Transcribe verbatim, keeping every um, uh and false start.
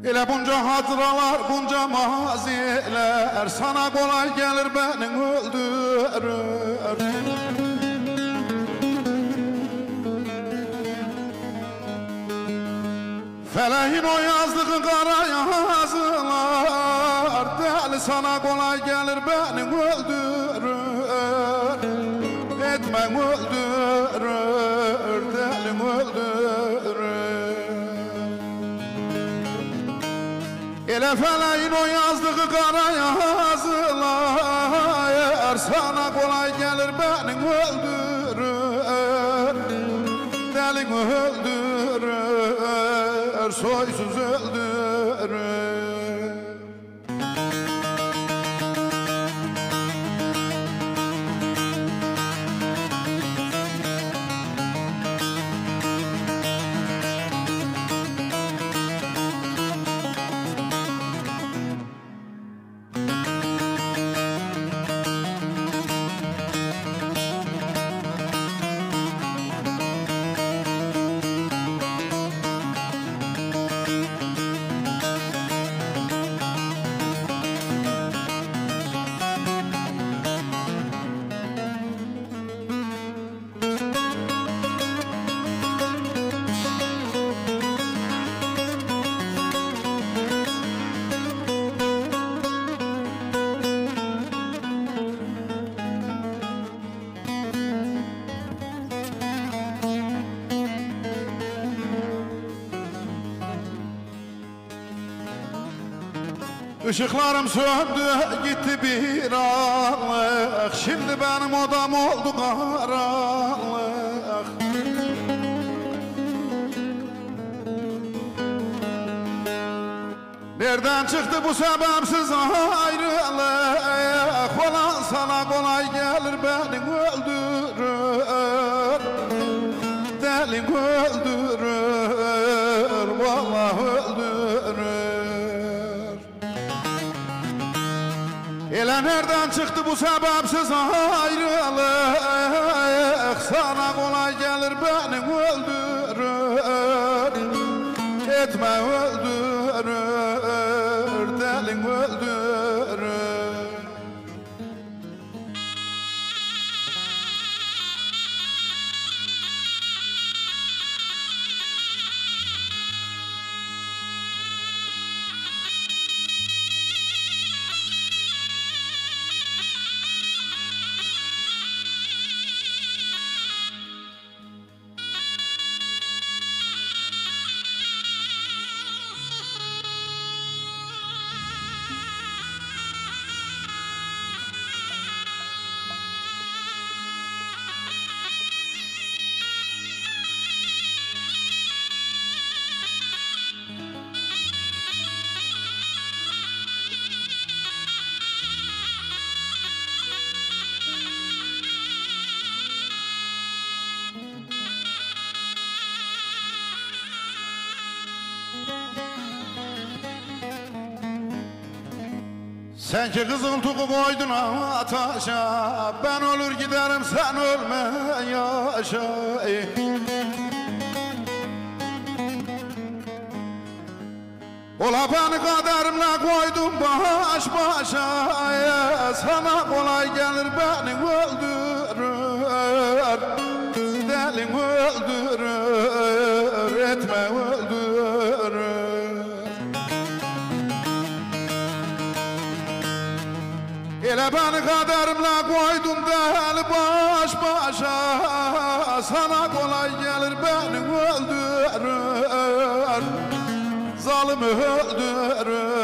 Elə bunca hatıralar, bunca maziler sana kolay gelir beni öldürür. Feleğin o yazdığı kara yazılar deli sana kolay gelir beni öldürür. Etme öldürür, deli öldürür. Ele feleğin o yazdığı kara yazılar sana kolay gelir beni öldürür. Deli öldürür, soysuz öldürür. Işıklarım söndü gitti bir anlık, şimdi benim odam oldu karanlık. Nereden çıktı bu sebepsiz ayrılık? Olan sana kolay gelir beni öldürür. Deli öldürür, vallahi öldürür. Ele nereden çıktı bu sebepsiz ayrılık? Sana kolay gelir beni öldürür. Etme öldürür, delin öldürür. Sen ki kızıl tuğu koydun ataşa, ben ölür giderim sen ölme yaşa. Ola beni kaderimle koydum baş başa, sana kolay gelir beni öldürür. Delin öldürür, etme öldürür. Ele beni kaderimle koydum deli baş başa, sana kolay gelir beni öldürür. Zalim öldürür.